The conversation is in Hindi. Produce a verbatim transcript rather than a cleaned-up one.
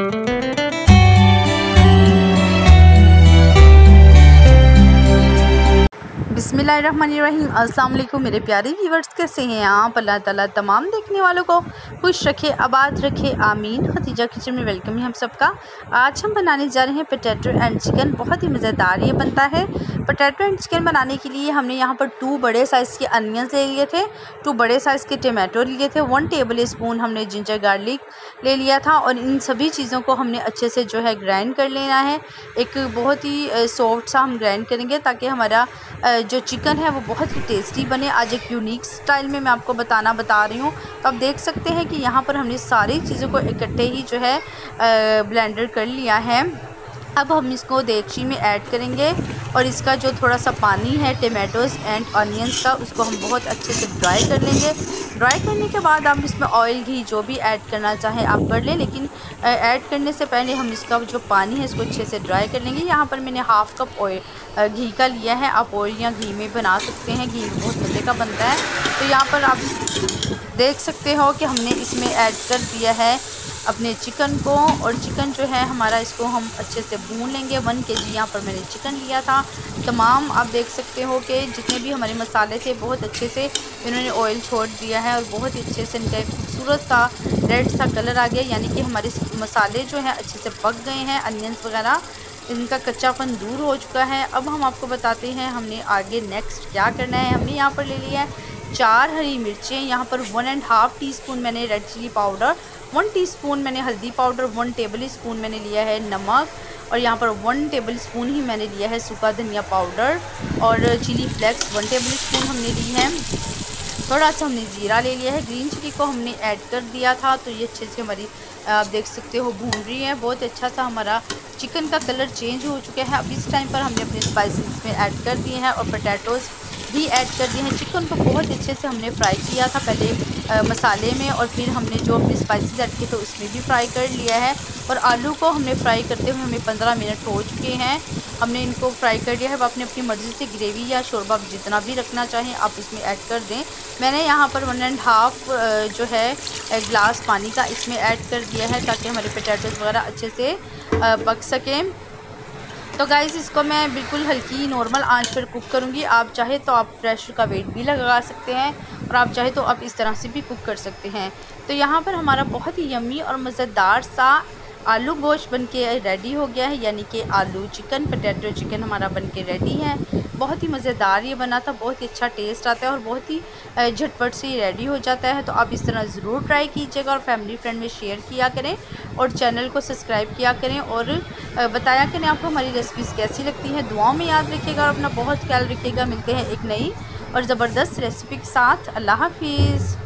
बिस्मिल्लाहिर्रहमानिर्रहीम। अस्सलाम वालेकुम मेरे प्यारे व्यूवर्स, कैसे हैं आप? अल्लाह ताला तमाम देखने वालों को खुश रखे, आबाद रखे, आमीन। खतीजा किचन में वेलकम है हम सबका। आज हम बनाने जा रहे हैं पोटैटो एंड चिकन। बहुत ही मज़ेदार ये बनता है। पोटैटो एंड चिकन बनाने के लिए हमने यहाँ पर टू बड़े साइज़ के अनियंस ले लिए थे, टू बड़े साइज़ के टमाटो लिए थे, वन टेबल स्पून हमने जिंजर गार्लिक ले लिया था और इन सभी चीज़ों को हमने अच्छे से जो है ग्राइंड कर लेना है। एक बहुत ही सॉफ्ट सा हम ग्राइंड करेंगे ताकि हमारा जो चिकन है वो बहुत ही टेस्टी बने। आज एक यूनिक स्टाइल में मैं आपको बताना बता रही हूँ। तो आप देख सकते हैं कि यहाँ पर हमने सारी चीज़ों को इकट्ठे ही जो है ब्लेंडर कर लिया है। अब हम इसको देगची में ऐड करेंगे और इसका जो थोड़ा सा पानी है टमाटोज़ एंड ऑनियंस का, उसको हम बहुत अच्छे से ड्राई कर लेंगे। ड्राई करने के बाद आप इसमें ऑयल घी जो भी ऐड करना चाहें आप कर लें, लेकिन ऐड करने से पहले हम इसका जो पानी है इसको अच्छे से ड्राई कर लेंगे। यहाँ पर मैंने हाफ़ कप ऑयल घी का लिया है। आप ऑयल या घी में बना सकते हैं, घी बहुत मज़े का बनता है। तो यहाँ पर आप देख सकते हो कि हमने इसमें ऐड कर दिया है अपने चिकन को, और चिकन जो है हमारा इसको हम अच्छे से भून लेंगे। वन के जी यहाँ पर मैंने चिकन लिया था। तमाम आप देख सकते हो कि जितने भी हमारे मसाले थे बहुत अच्छे से इन्होंने ऑयल छोड़ दिया है और बहुत ही अच्छे से इनका एक खूबसूरत सा रेड सा कलर आ गया, यानी कि हमारे मसाले जो हैं अच्छे से पक गए हैं। अनियंस वगैरह इनका कच्चापन दूर हो चुका है। अब हम आपको बताते हैं हमने आगे नेक्स्ट क्या करना है। हमने यहाँ पर ले लिया है चार हरी मिर्चें, यहाँ पर one and half teaspoon मैंने red chilli powder, one teaspoon मैंने हल्दी पाउडर, वन टेबल स्पून मैंने लिया है नमक, और यहाँ पर वन टेबल स्पून ही मैंने लिया है सूखा धनिया पाउडर, और chilli flakes one tablespoon हमने ली है। थोड़ा सा हमने ज़ीरा ले लिया है। ग्रीन चिली को हमने ऐड कर दिया था, तो ये अच्छे से हमारी आप देख सकते हो भून रही है। बहुत अच्छा सा हमारा चिकन का कलर चेंज हो चुका है। अब इस टाइम पर हमने अपने स्पाइसेस में ऐड कर दिए हैं और पोटैटोज़ भी ऐड कर दिए हैं। चिकन को बहुत अच्छे से हमने फ्राई किया था पहले आ, मसाले में, और फिर हमने जो अपने स्पाइसेस ऐड किए थे उसमें भी फ्राई कर लिया है। और आलू को हमने फ्राई करते हुए हमें पंद्रह मिनट हो चुके हैं। हमने इनको फ्राई कर लिया है। अब अपनी अपनी मर्ज़ी से ग्रेवी या शोरबा जितना भी रखना चाहें आप इसमें ऐड कर दें। मैंने यहाँ पर वन एंड हाफ़ जो है ग्लास पानी का इसमें ऐड कर दिया है ताकि हमारे पोटैटोज़ वगैरह अच्छे से पक सकें। तो गाइज़ इसको मैं बिल्कुल हल्की नॉर्मल आंच पर कुक करूँगी। आप चाहे तो आप प्रेशर का वेट भी लगा सकते हैं और आप चाहे तो आप इस तरह से भी कुक कर सकते हैं। तो यहाँ पर हमारा बहुत ही यम्मी और मज़ेदार सा आलू गोश्त बन के रेडी हो गया है, यानी कि आलू चिकन पोटैटो चिकन हमारा बन के रेडी है। बहुत ही मज़ेदार ये बना था, बहुत ही अच्छा टेस्ट आता है और बहुत ही झटपट से रेडी हो जाता है। तो आप इस तरह ज़रूर ट्राई कीजिएगा और फैमिली फ्रेंड में शेयर किया करें और चैनल को सब्सक्राइब किया करें और बताया करें आपको हमारी रेसिपीज़ कैसी लगती हैं। दुआओं में याद रखिएगा और अपना बहुत ख्याल रखिएगा। मिलते हैं एक नई और ज़बरदस्त रेसिपी के साथ। अल्लाह हाफिज़।